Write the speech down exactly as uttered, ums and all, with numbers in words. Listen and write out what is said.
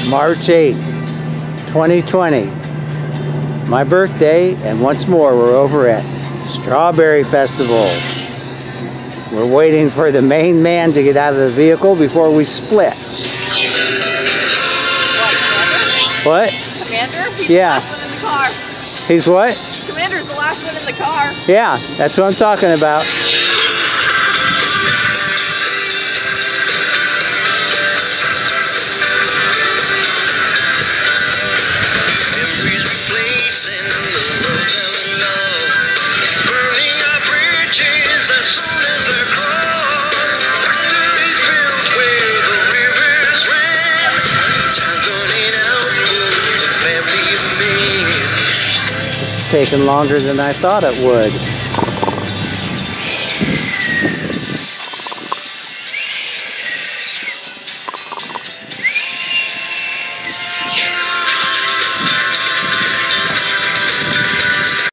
March eighth, twenty twenty. My birthday, and once more we're over at Strawberry Festival. We're waiting for the main man to get out of the vehicle before we split. What? Commander? He's Yeah. the last one in the car. He's what? Commander's the last one in the car. Yeah, that's what I'm talking about. It's taking longer than I thought it would.